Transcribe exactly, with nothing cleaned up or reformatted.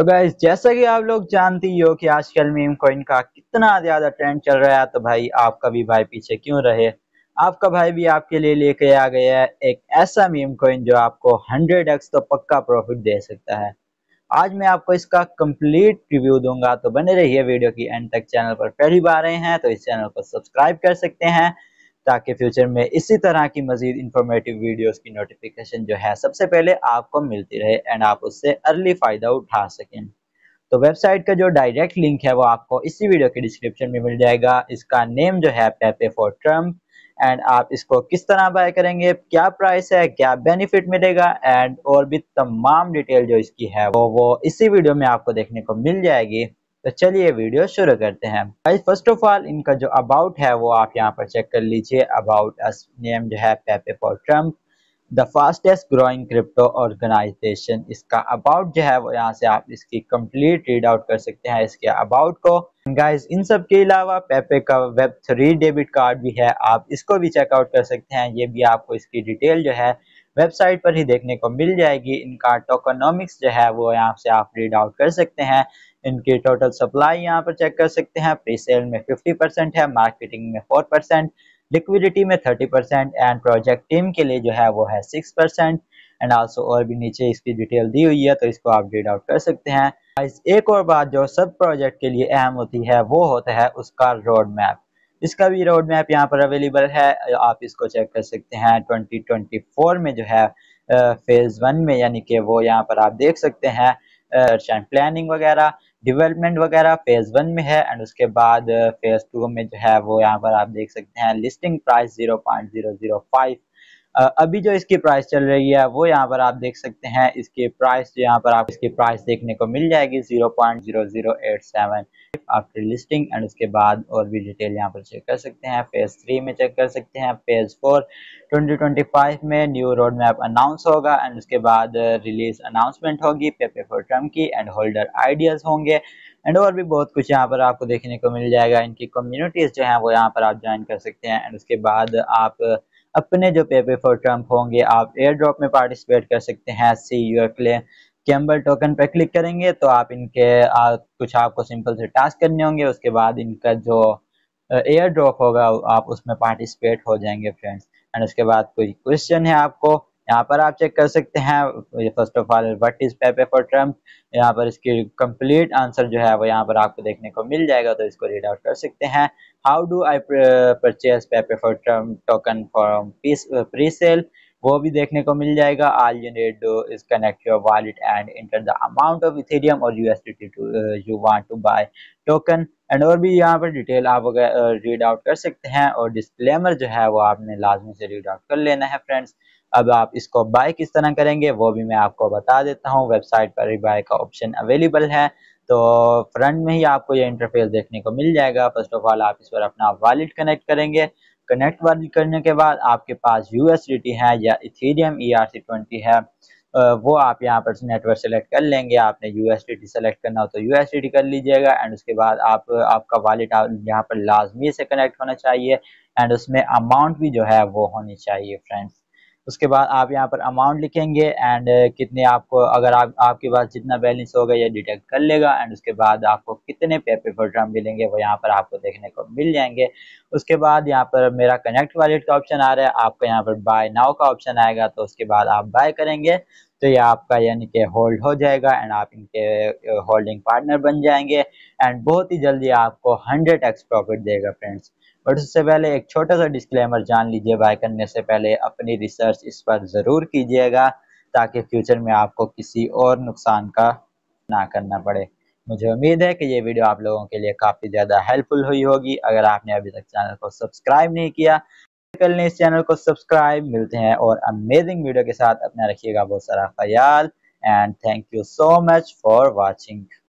तो गाइस, जैसा कि आप लोग जानती ही हो कि आजकल मीम कॉइन का कितना ज्यादा ट्रेंड चल रहा है, तो भाई आपका भी भाई पीछे क्यों रहे। आपका भाई भी आपके लिए लेके आ गया है एक ऐसा मीम कॉइन जो आपको हंड्रेड एक्स तो पक्का प्रॉफिट दे सकता है। आज मैं आपको इसका कंप्लीट रिव्यू दूंगा, तो बने रहिए वीडियो की एंड तक। चैनल पर पहली बार आए हैं तो इस चैनल को सब्सक्राइब कर सकते हैं, ताकि फ्यूचर में इसी तरह की मजीद इंफॉर्मेटिव वीडियोस की नोटिफिकेशन जो है सबसे पहले आपको मिलती रहे एंड आप उससे अर्ली फायदा उठा सकें। तो वेबसाइट का जो डायरेक्ट लिंक है वो आपको इसी वीडियो के डिस्क्रिप्शन में मिल जाएगा। इसका नेम जो है पेपे फॉर ट्रम्प। एंड आप इसको किस तरह बाय करेंगे, क्या प्राइस है, क्या बेनिफिट मिलेगा एंड और भी तमाम डिटेल जो इसकी है वो वो इसी वीडियो में आपको देखने को मिल जाएगी। तो चलिए वीडियो शुरू करते हैं। फर्स्ट ऑफ ऑल इनका जो अबाउट है वो आप यहाँ पर चेक कर लीजिए। अबाउट अस नेम जो है Pepe for Trump, the fastest growing crypto organisation. इसका अबाउट जो है वो यहाँ से आप इसकी कंप्लीट रीड आउट कर सकते हैं इसके अबाउट को। गाइस, इन सब के अलावा पेपे का वेब थ्री डेबिट कार्ड भी है, आप इसको भी चेकआउट कर सकते हैं। ये भी आपको इसकी डिटेल जो है वेबसाइट पर ही देखने को मिल जाएगी। इनका टोकनोमिक्स जो है वो यहाँ से आप रीड आउट कर सकते हैं। इनकी टोटल सप्लाई यहाँ पर चेक कर सकते हैं। प्री सेल में फिफ्टी परसेंट है, मार्केटिंग में फोर परसेंट, लिक्विडिटी में thirty percent and project team के लिए जो है वो है सिक्स परसेंट। एंड आल्सो और भी नीचे इसकी डिटेल दी हुई है, तो इसको आप रीड आउट कर सकते हैं। इस एक और बात जो सब प्रोजेक्ट के लिए अहम होती है वो होता है उसका रोड मैप। इसका भी रोड मैप यहाँ पर अवेलेबल है, आप इसको चेक कर सकते हैं। ट्वेंटी ट्वेंटी फोर में जो है फेज वन में, यानी कि वो यहाँ पर आप देख सकते हैं प्लानिंग वगैरह, डेवलपमेंट वगैरह फेज वन में है। एंड उसके बाद फेज टू में जो है वो यहाँ पर आप देख सकते हैं listing price zero point zero zero five. अभी जो इसकी प्राइस चल रही है वो यहाँ पर आप देख सकते हैं। इसकी प्राइस यहाँ पर आप इसकी प्राइस देखने को मिल जाएगी zero point zero zero eight seven after listing. And उसके बाद और भी डिटेल यहाँ पर चेक कर सकते हैं। फेज थ्री में चेक कर सकते हैं। Phase four twenty twenty five में न्यू रोड मैप अनाउंस होगा एंड उसके बाद रिलीज अनाउंसमेंट होगी पेपे फॉर ट्रम्प की, एंड होल्डर आइडियाज होंगे एंड और भी बहुत कुछ यहाँ पर आपको देखने को मिल जाएगा। इनकी कम्युनिटीज जो है वो यहाँ पर आप ज्वाइन कर सकते हैं। एंड उसके बाद आप अपने जो पेपे फॉर ट्रम्प होंगे आप एयर ड्रॉप में पार्टिसिपेट कर सकते हैं। See your claimable token पर क्लिक करेंगे तो आप इनके आ, कुछ आपको सिंपल से टास्क करने होंगे। उसके बाद इनका जो एयर ड्रॉप होगा आप उसमें पार्टिसिपेट हो जाएंगे फ्रेंड्स। एंड उसके बाद कोई क्वेश्चन है आपको यहाँ पर आप चेक कर सकते हैं। First of all what is Pepe for Trump, यहाँ पर इसकी कंप्लीट आंसर जो है वो यहाँ पर आपको देखने को मिल जाएगा, तो इसको रीड आउट कर सकते हैं। How do I purchase Pepe for Trump token from pre sale, वो भी देखने को मिल जाएगा। All you need to is connect your wallet and enter the amount of Ethereum और USDT to you want to buy token. And और भी यहाँ पर डिटेल आप रीड आउट कर सकते हैं। और डिस्क्लेमर जो है वो आपने लाजमी से रीड आउट कर लेना है फ्रेंड्स। अब आप इसको बाय किस तरह करेंगे वो भी मैं आपको बता देता हूँ। वेबसाइट पर ही बाय का ऑप्शन अवेलेबल है, तो फ्रंट में ही आपको ये इंटरफेस देखने को मिल जाएगा। फर्स्ट ऑफ ऑल आप इस पर अपना वॉलेट कनेक्ट करेंगे। कनेक्ट वॉलेट करने के बाद आपके पास यूएसडीटी है या Ethereum E R C twenty है, वो आप यहाँ पर नेटवर्क सेलेक्ट कर लेंगे। आपने यूएसडीटी सेलेक्ट करना हो तो यूएसडीटी कर लीजिएगा। एंड उसके बाद आप आपका वॉलेट यहाँ पर लाजमी से कनेक्ट होना चाहिए एंड उसमें अमाउंट भी जो है वो होनी चाहिए फ्रेंड्स। उसके बाद आप यहाँ पर अमाउंट लिखेंगे एंड कितने आपको, अगर आप आपके पास जितना बैलेंस होगा ये डिटेक्ट कर लेगा। एंड उसके बाद आपको कितने पेपे फॉर ट्रम्प मिलेंगे वो यहाँ पर आपको देखने को मिल जाएंगे। उसके बाद यहाँ पर मेरा कनेक्ट वॉलेट का ऑप्शन आ रहा है, आपको यहाँ पर बाय नाउ का ऑप्शन आएगा, तो उसके बाद आप बाय करेंगे तो ये आपका यानी कि होल्ड हो जाएगा एंड आप इनके होल्डिंग पार्टनर बन जाएंगे एंड बहुत ही जल्दी आपको हंड्रेड एक्स प्रॉफिट देगा फ्रेंड्स। बट उससे पहले एक छोटा सा डिस्क्लेमर जान लीजिए, बाय करने से पहले अपनी रिसर्च इस पर ज़रूर कीजिएगा, ताकि फ्यूचर में आपको किसी और नुकसान का ना करना पड़े। मुझे उम्मीद है कि ये वीडियो आप लोगों के लिए काफ़ी ज़्यादा हेल्पफुल हुई होगी। अगर आपने अभी तक चैनल को सब्सक्राइब नहीं किया, कर लें इस चैनल को सब्सक्राइब। मिलते हैं और अमेजिंग वीडियो के साथ। अपना रखिएगा बहुत सारा ख्याल and thank you so much for watching.